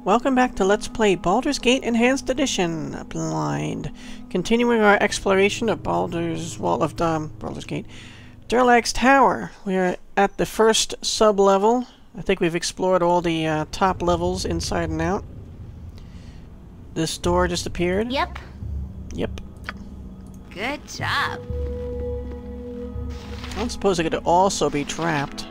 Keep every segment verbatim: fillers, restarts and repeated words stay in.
Welcome back to Let's Play Baldur's Gate Enhanced Edition Blind. Continuing our exploration of Baldur's Wall of um, Baldur's Gate. Durlag's Tower. We are at the first sub-level. I think we've explored all the uh, top levels inside and out. This door just appeared. Yep. Yep. Good job. I don't suppose it could also be trapped.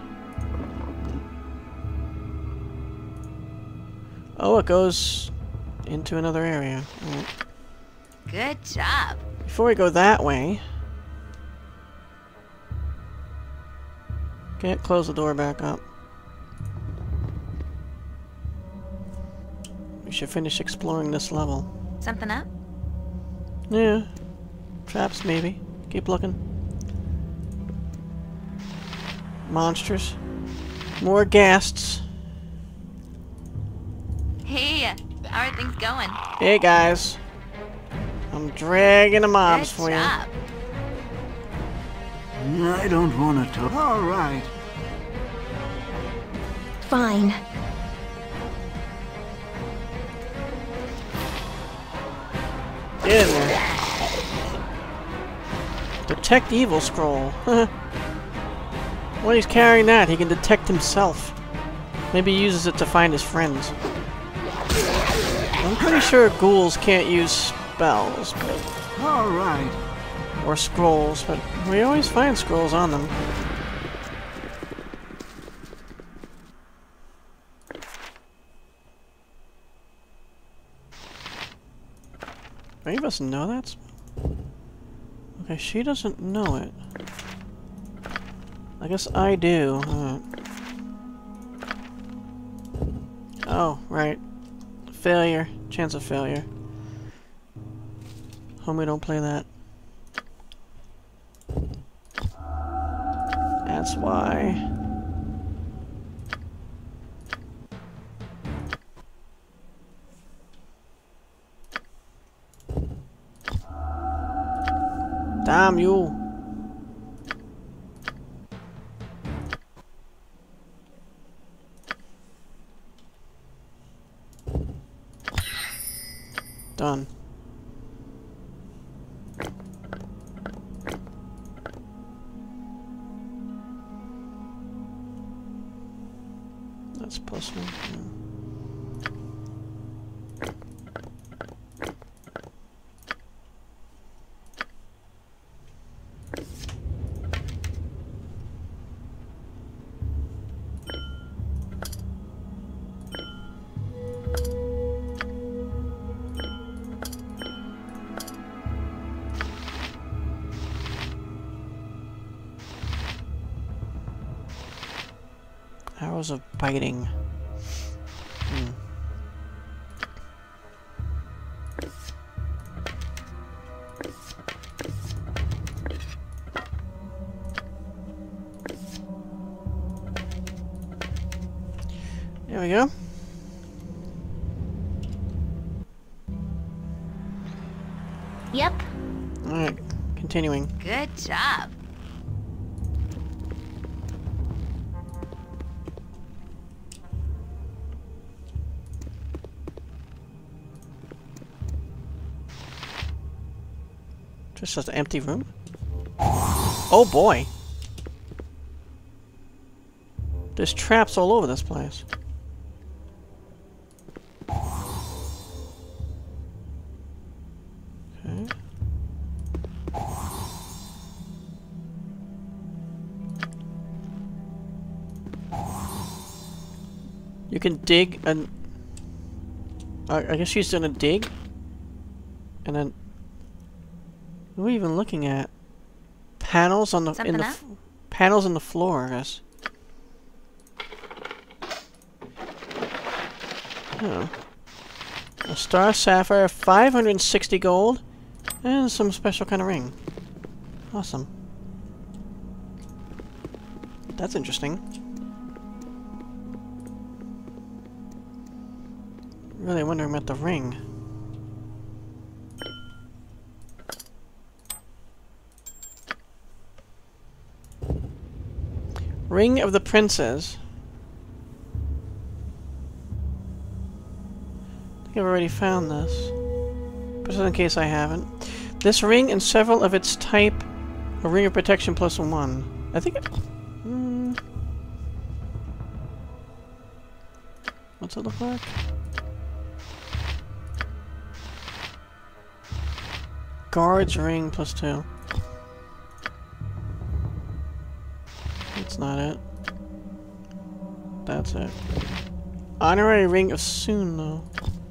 Oh, it goes into another area. Right. Good job. Before we go that way... Okay, close the door back up. We should finish exploring this level. Something up? Yeah. Traps, maybe. Keep looking. Monsters. More ghasts. Hey, how are things going? Hey guys. I'm dragging the mobs Good for job. you. I don't want to talk. All right. Fine. Get in there. Detect evil scroll. When he's carrying that, he can detect himself. Maybe he uses it to find his friends. I'm pretty sure ghouls can't use spells, but... All right. Or scrolls, but we always find scrolls on them. Any of us know that spell? Okay, she doesn't know it. I guess I do. Alright. Oh, right. Failure. Chance of failure. Homie, don't play that. That's why. Damn you! Done. That's plus one. Yeah. Arrows of biting. Hmm. There we go. Yep. Alright, continuing. Good job. Just an empty room? Oh boy! There's traps all over this place. Okay. You can dig and... I, I guess she's gonna dig? And then... What are we even looking at? Panels on the Something in the up? f panels on the floor, I guess. Oh. A star sapphire, five hundred sixty gold, and some special kind of ring. Awesome. That's interesting. Really wondering about the ring. Ring of the Princes. I've already found this. But just in case I haven't. This ring and several of its type, a ring of protection plus one. I think it... Hmm, what's it look like? Guard's ring plus two. That's not it. That's it. Honorary ring of Soon, though.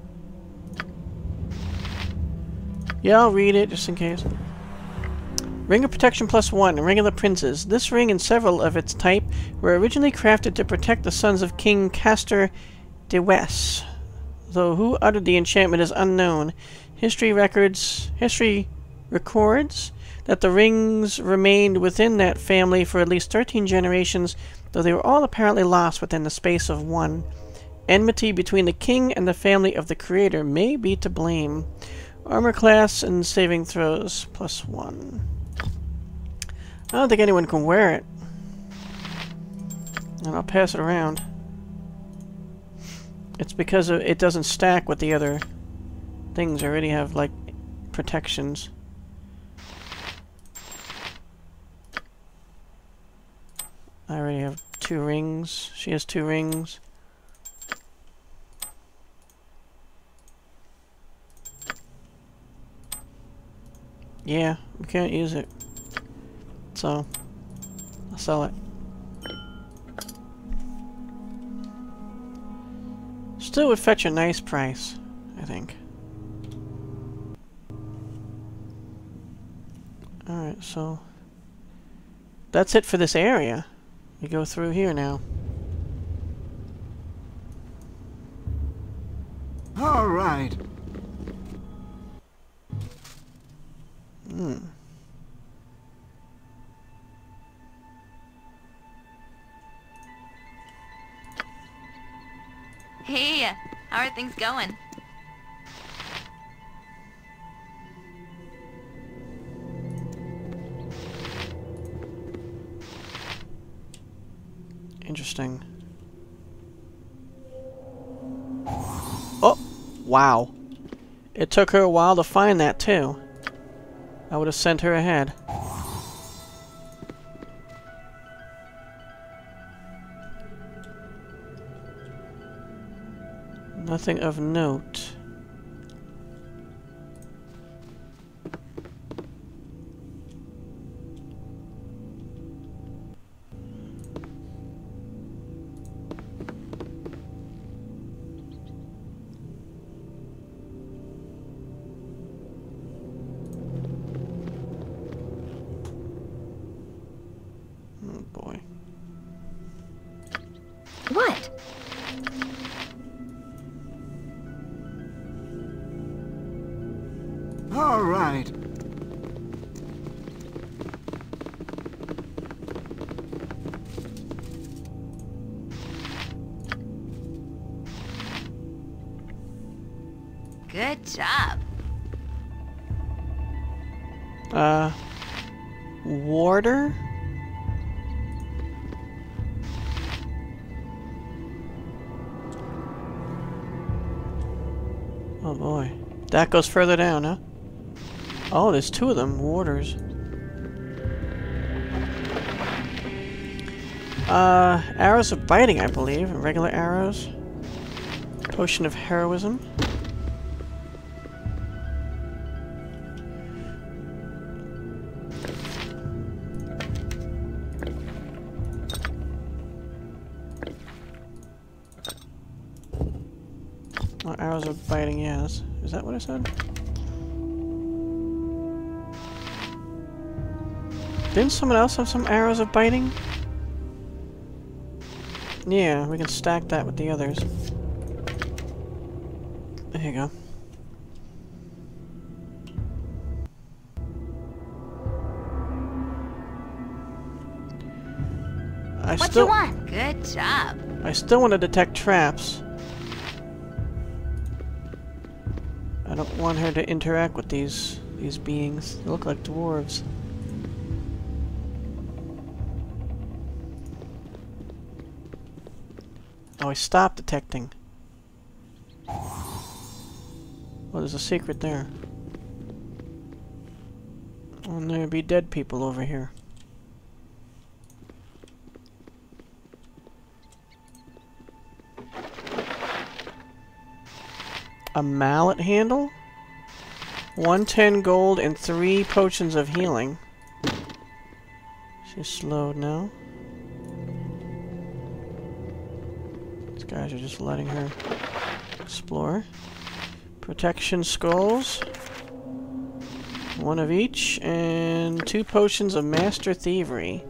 Yeah, I'll read it just in case. Ring of Protection plus one, Ring of the Princes. This ring and several of its type were originally crafted to protect the sons of King Castor de Wes. Though who uttered the enchantment is unknown. History records history records that the rings remained within that family for at least thirteen generations, though they were all apparently lost within the space of one. Enmity between the king and the family of the creator may be to blame. Armor class and saving throws plus one. I don't think anyone can wear it. And I'll pass it around. It's because of, it doesn't stack with the other things. I already have, like, protections. I already have two rings. She has two rings. Yeah, we can't use it. So, I'll sell it. Still would fetch a nice price, I think. Alright, so... that's it for this area. We go through here now. All right. Hmm. Hey, how are things going? Interesting. Oh! Wow. It took her a while to find that, too. I would have sent her ahead. Nothing of note. Oh boy. What? All right. Good job. Uh... Warder? Oh boy. That goes further down, huh? Oh, there's two of them, warders. Uh, arrows of biting, I believe. Regular arrows. Potion of heroism. Oh, arrows of biting, yes. Is that what I said? Didn't someone else have some arrows of biting? Yeah, we can stack that with the others. There you go. I What still, you want? Good job. I still want to detect traps. I don't want her to interact with these these beings. They look like dwarves. Oh, I stopped detecting. Oh, there's a secret there. And there'd be dead people over here. A mallet handle? one ten gold and three potions of healing. She's slowed now. These guys are just letting her explore. Protection skulls. One of each, and two potions of master thievery.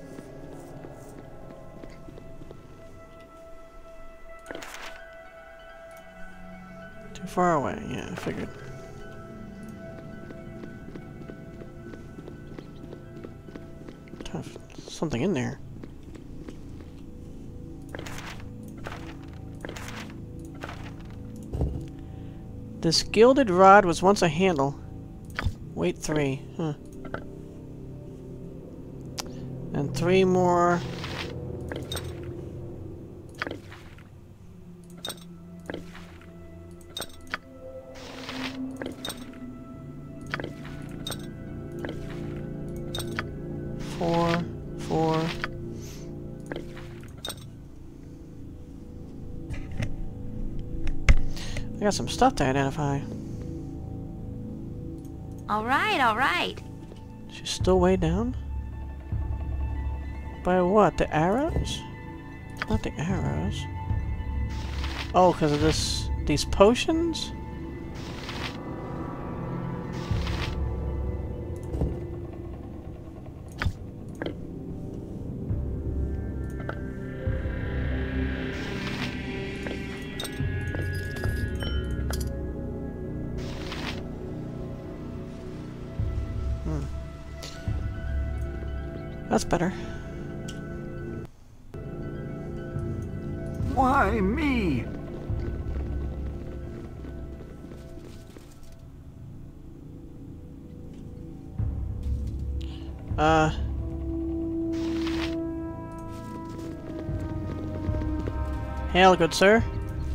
Too far away, yeah, I figured. Tough. Something in there. This gilded rod was once a handle. Weight three, huh. And three more. Four, four. I got some stuff to identify. All right, all right. She's still way down? By what? The arrows? Not the arrows. Oh, because of this... these potions? That's better. Why me? Uh... Hail, good sir.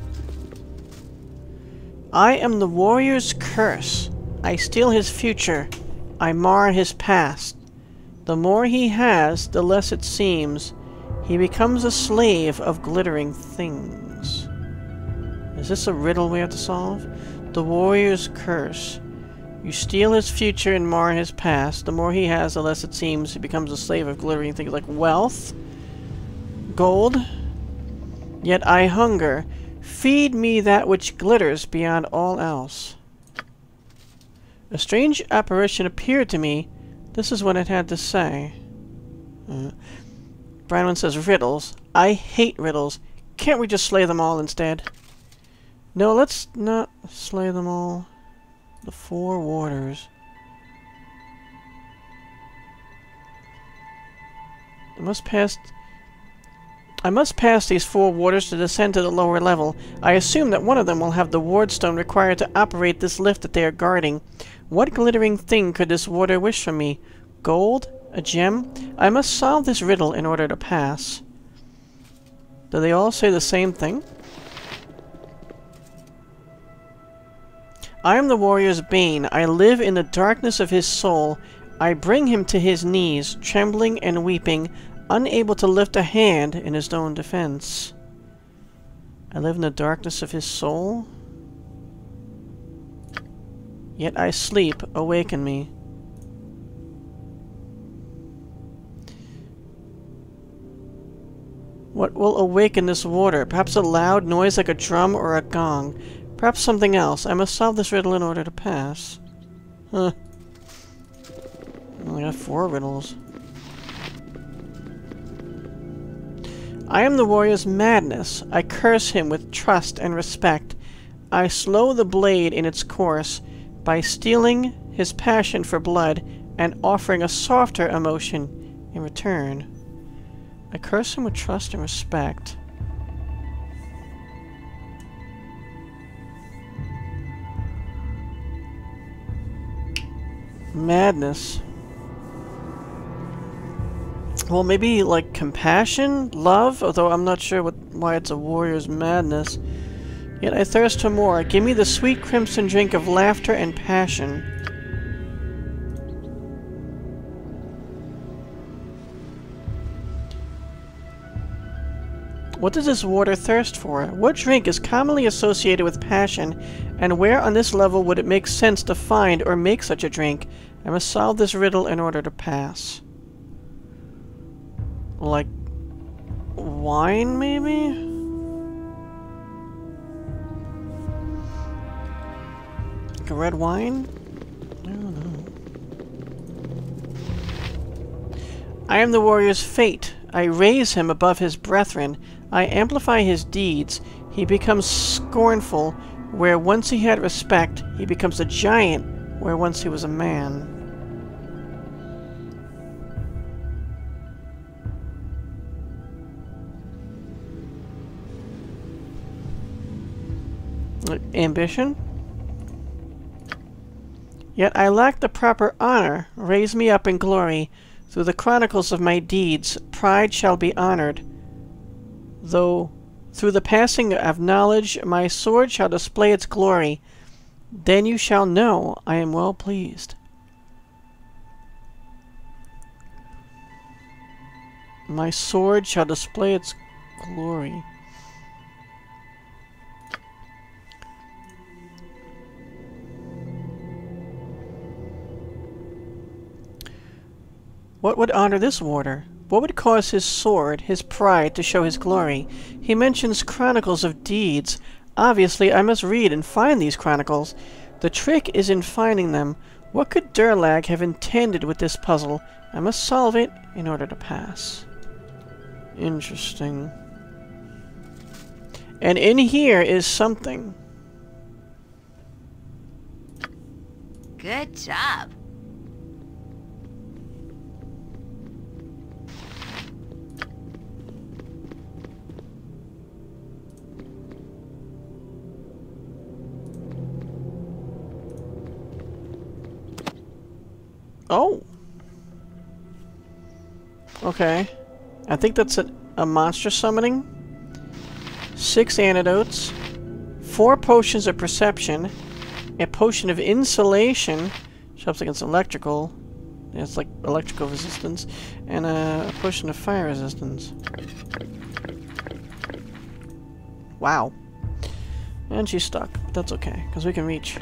I am the warrior's curse. I steal his future. I mar his past. The more he has, the less it seems. He becomes a slave of glittering things. Is this a riddle we have to solve? The warrior's curse. You steal his future and mar his past. The more he has, the less it seems. He becomes a slave of glittering things like wealth, gold. Yet I hunger. Feed me that which glitters beyond all else. A strange apparition appeared to me. This is what it had to say. Uh, Brandon says riddles. I hate riddles. Can't we just slay them all instead? No, let's not slay them all. The four warders. I must pass... I must pass these four warders to descend to the lower level. I assume that one of them will have the wardstone required to operate this lift that they are guarding. What glittering thing could this warder wish from me? Gold? A gem? I must solve this riddle in order to pass. Do they all say the same thing? I am the warrior's bane. I live in the darkness of his soul. I bring him to his knees, trembling and weeping, unable to lift a hand in his own defense. I live in the darkness of his soul? Yet I sleep, awaken me. What will awaken this warder? Perhaps a loud noise like a drum or a gong. Perhaps something else. I must solve this riddle in order to pass. Huh. I only got four riddles. I am the warrior's madness. I curse him with trust and respect. I slow the blade in its course by stealing his passion for blood and offering a softer emotion in return. I curse him with trust and respect. Madness. Well, maybe like compassion, love, although I'm not sure what why it's a warrior's madness. Yet I thirst for more. Give me the sweet crimson drink of laughter and passion. What does this water thirst for? What drink is commonly associated with passion, and where on this level would it make sense to find or make such a drink? I must solve this riddle in order to pass. Like wine, maybe? Like a red wine? I don't know. I am the warrior's fate. I raise him above his brethren. I amplify his deeds. He becomes scornful where once he had respect. He becomes a giant where once he was a man. Ambition? Yet I lack the proper honor. Raise me up in glory. Through the chronicles of my deeds, pride shall be honored. Though through the passing of knowledge, my sword shall display its glory. Then you shall know I am well pleased. My sword shall display its glory. What would honor this warrior? What would cause his sword, his pride, to show his glory? He mentions chronicles of deeds. Obviously, I must read and find these chronicles. The trick is in finding them. What could Durlag have intended with this puzzle? I must solve it in order to pass. Interesting. And in here is something. Good job. Oh. Okay. I think that's a, a monster summoning. Six antidotes. Four potions of perception. A potion of insulation. Which helps against electrical. Yeah, it's like electrical resistance. And a, a potion of fire resistance. Wow. And she's stuck. But that's okay, because we can reach.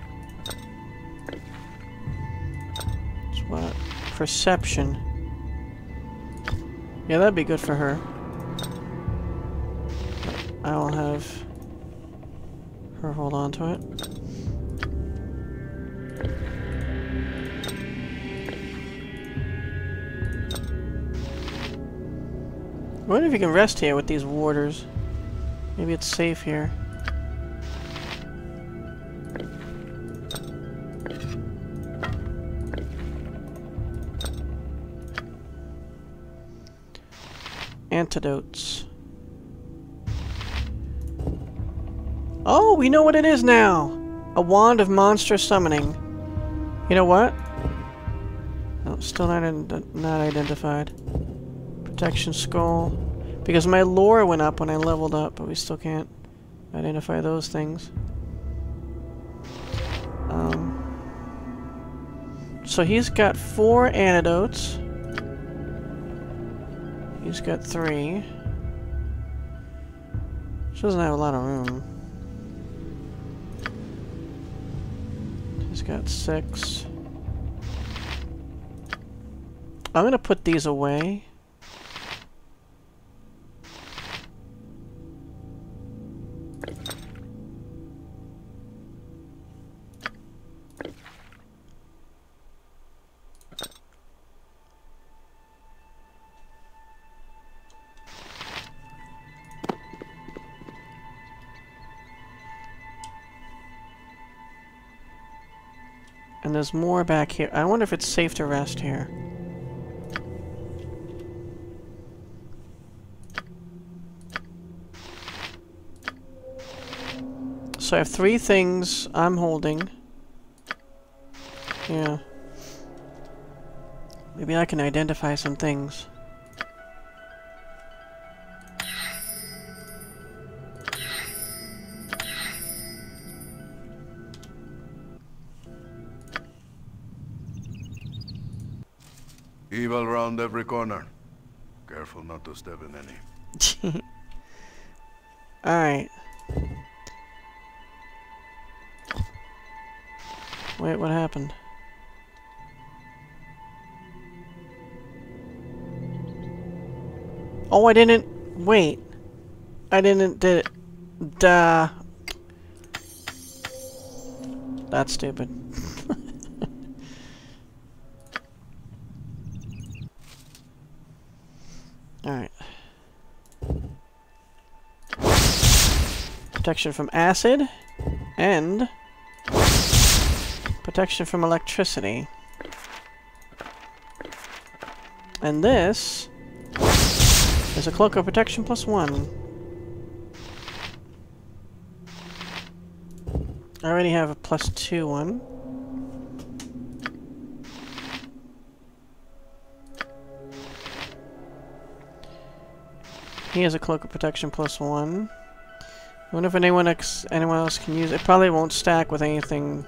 What? Perception. Yeah, that'd be good for her. I'll have her hold on to it. I wonder if you can rest here with these warders. Maybe it's safe here. Antidotes. Oh, we know what it is now! A wand of monster summoning. You know what? Oh, still not, not identified. Protection skull. Because my lore went up when I leveled up, but we still can't identify those things. Um, so he's got four antidotes. He's got three. She doesn't have a lot of room. He's got six. I'm gonna put these away. And there's more back here. I wonder if it's safe to rest here. So I have three things I'm holding. Yeah. Maybe I can identify some things. evil round every corner. Careful not to step in any. Alright. Wait, what happened? Oh, I didn't... Wait. I didn't... Did it... Duh. That's stupid. Alright. Protection from acid. And... protection from electricity. And this... is a cloak of protection plus one. I already have a plus two one. He has a cloak of protection plus one. I wonder if anyone ex anyone else can use it. It probably won't stack with anything.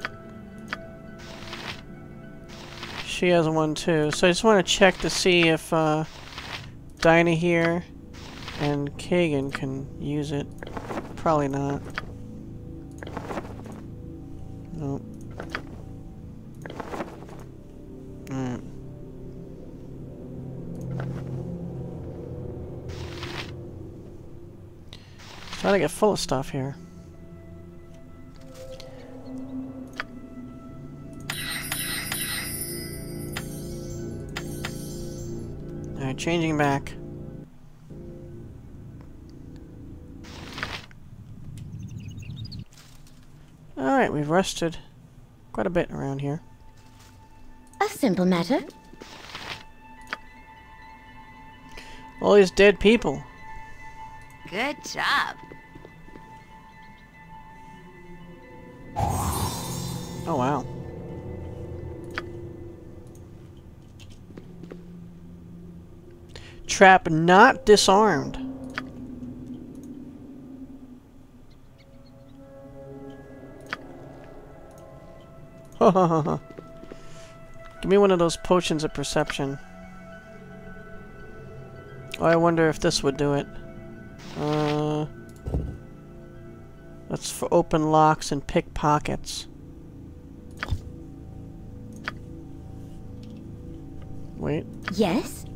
She has one too. So I just want to check to see if uh, Dinah here and Kagan can use it. Probably not. Nope. Alright. Trying to get full of stuff here. Alright, changing back. Alright, we've rested quite a bit around here. A simple matter. All these dead people. Good job. Oh, wow. Trap not disarmed. Give me one of those potions of perception. Oh, I wonder if this would do it. Uh, that's for open locks and pickpockets. Wait. Yes?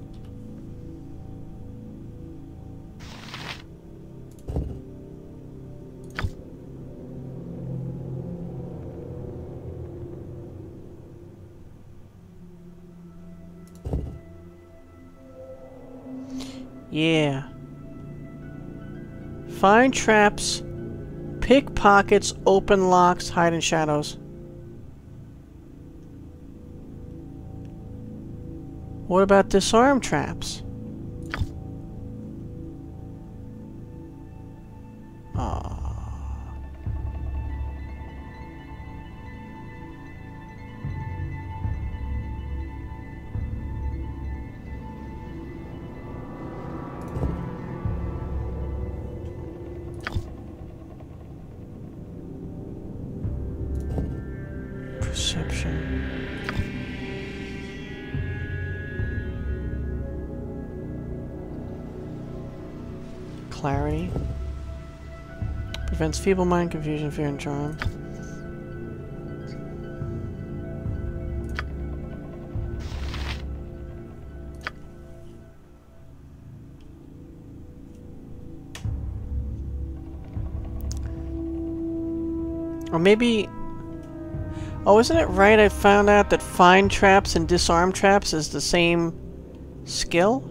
Yeah. Find traps, pickpockets, open locks, hide in shadows. What about disarm traps? Ah. Perception. Clarity. Prevents feeble mind, confusion, fear, and charm. Or maybe... Oh, isn't it right I found out that find traps and disarm traps is the same skill?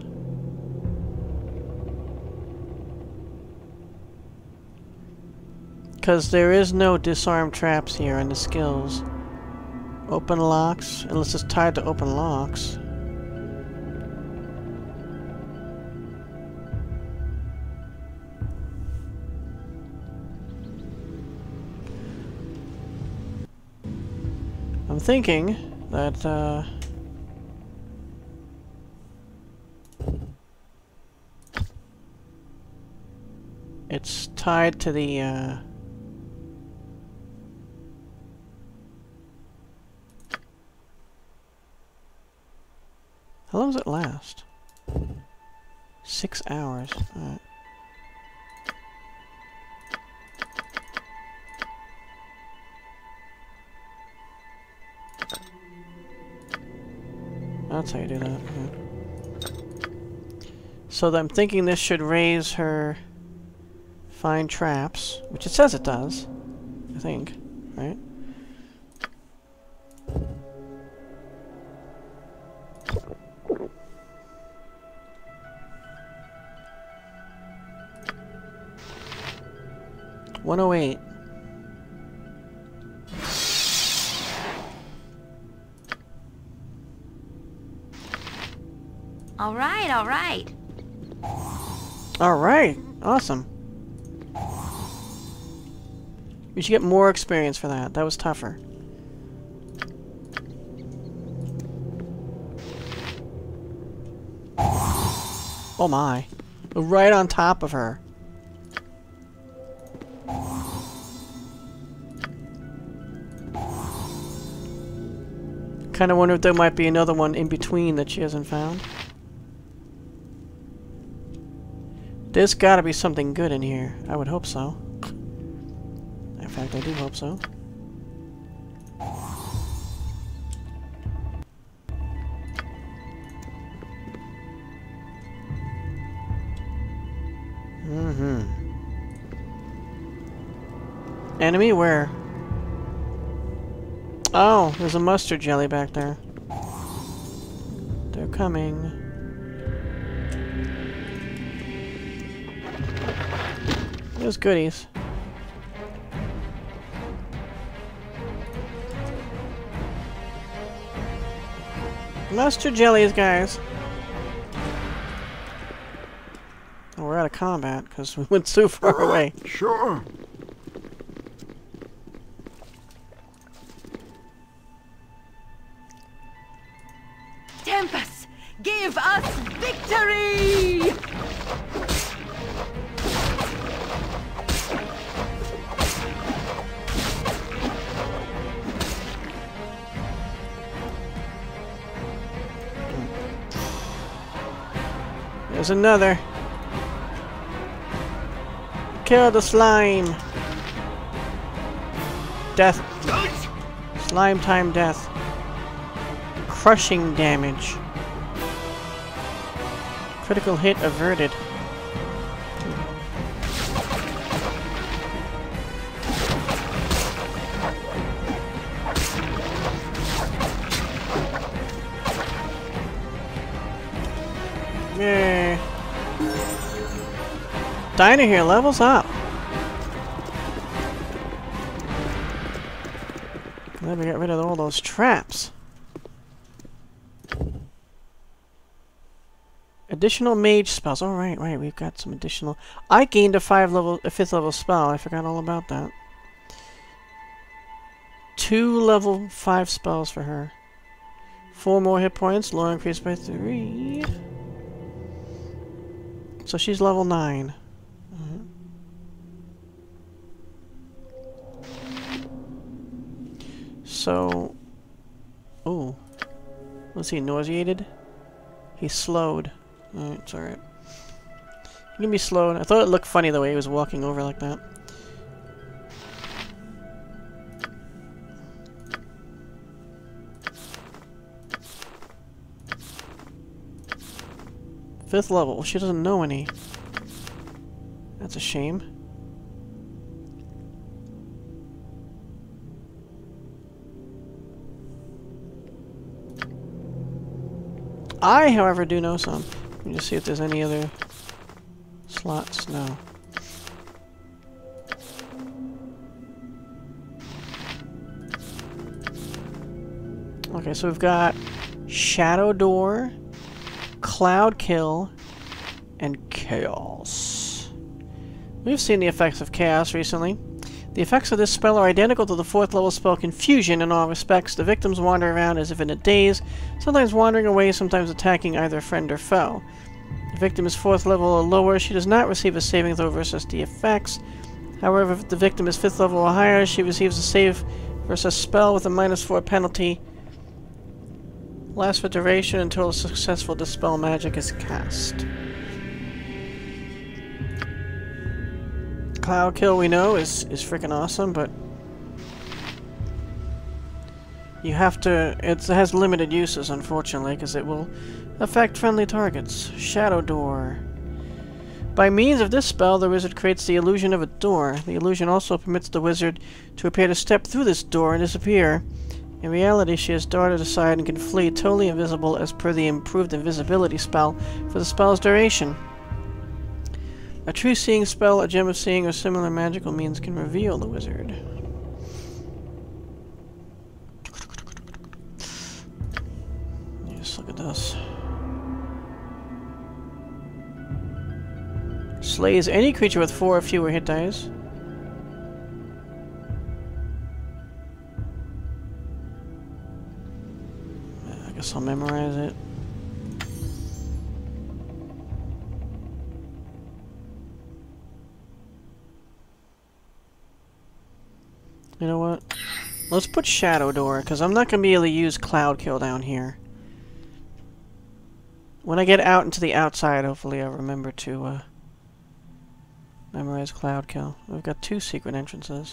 Because there is no disarm traps here in the skills. Open locks, unless it's tied to open locks. I'm thinking that, uh... it's tied to the, uh... How long does it last? Six hours. Alright. That's how you do that. Okay. So I'm thinking this should raise her find traps, which it says it does. I think, right? one oh eight. All right, all right. All right, awesome. We should get more experience for that. That was tougher. Oh my. Right on top of her. Kinda wonder if there might be another one in between that she hasn't found. There's gotta be something good in here. I would hope so. In fact, I do hope so. Mm-hmm. Enemy where? Oh, there's a mustard jelly back there. They're coming. There's goodies. Mustard jellies, guys. Oh, we're out of combat because we went so far away. Sure. Tempest, give us victory! There's another. Kill the slime. Death. Slime time death. Crushing damage. Critical hit averted. Yay. Diner here levels up. Let me get rid of all those traps. Additional mage spells. Oh, right, right. We've got some additional. I gained a five level, a fifth level spell. I forgot all about that. Two level five spells for her. Four more hit points. Lore increased by three. So she's level nine. Mm-hmm. So, oh, was he nauseated? He's slowed. Alright, it's alright. He can be slowed. I thought it looked funny the way he was walking over like that. Fifth level. She doesn't know any. That's a shame. I, however, do know some. Let me just see if there's any other slots. No. Okay, so we've got Shadow Door, Cloud Kill, and Chaos. We've seen the effects of Chaos recently. The effects of this spell are identical to the fourth level spell Confusion in all respects. The victims wander around as if in a daze, sometimes wandering away, sometimes attacking either friend or foe. The victim is fourth level or lower. She does not receive a saving throw versus the effects. However, if the victim is fifth level or higher, she receives a save versus spell with a minus four penalty. Lasts for duration until a successful dispel magic is cast. Cloud kill, we know, is is freaking awesome, but you have to. It has limited uses, unfortunately, because it will affect friendly targets. Shadow door. By means of this spell, the wizard creates the illusion of a door. The illusion also permits the wizard to appear to step through this door and disappear. In reality, she has darted aside and can flee totally invisible as per the improved invisibility spell for the spell's duration. A true seeing spell, a gem of seeing, or similar magical means can reveal the wizard. Just look at this. Slays any creature with four or fewer hit dice. I guess I'll memorize it. You know what? Let's put Shadow Door, because I'm not going to be able to use Cloud Kill down here. When I get out into the outside, hopefully I'll remember to uh, memorize Cloud Kill. We've got two secret entrances.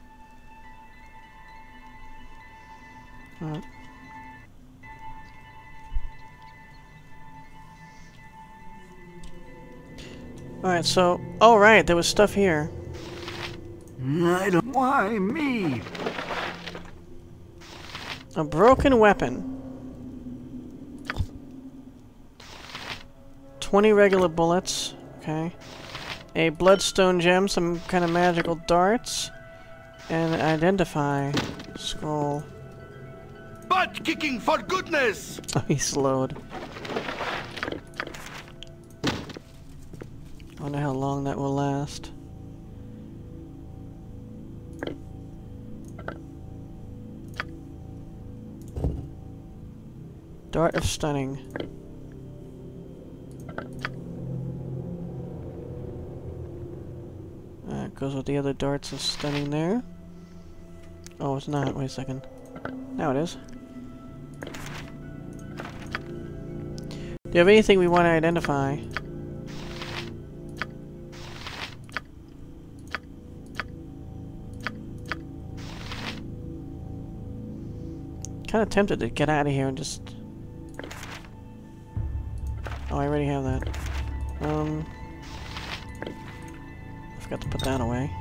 Alright. Alright, so... Oh, right, there was stuff here. I don't... Why me? A broken weapon. twenty regular bullets. Okay. A bloodstone gem, some kind of magical darts. And an identify scroll. Butt kicking for goodness! Oh, he slowed. I wonder how long that will last. Dart of Stunning. That goes with the other darts of stunning there. Oh, it's not. Wait a second. Now it is. Do you have anything we want to identify? Kind of tempted to get out of here and just... Oh, I already have that. Um... I forgot to put that away.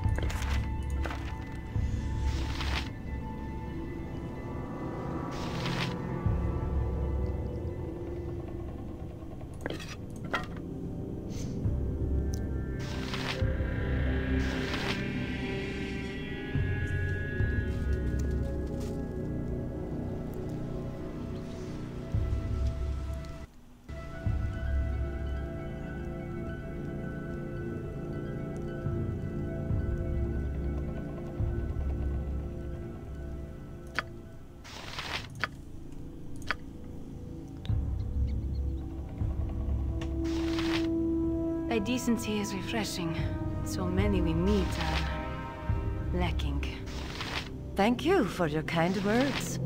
Thy decency is refreshing. So many we meet are lacking. Thank you for your kind words.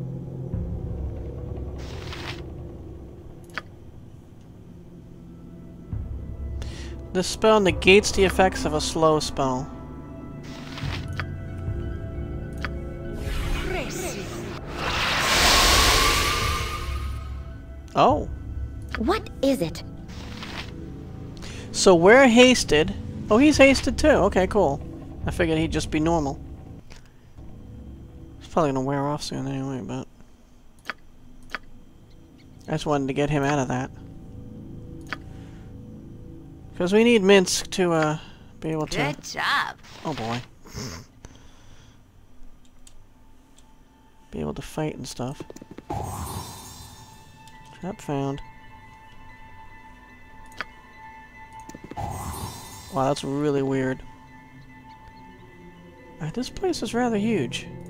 This spell negates the effects of a slow spell. Oh. What is it? So we're hasted. Oh, he's hasted too. Okay, cool. I figured he'd just be normal. It's probably gonna wear off soon anyway, but... I just wanted to get him out of that. Because we need Minsk to, uh, be able to... Good job. Oh boy. Be able to fight and stuff. Trap found. Wow, that's really weird. Uh, this place is rather huge.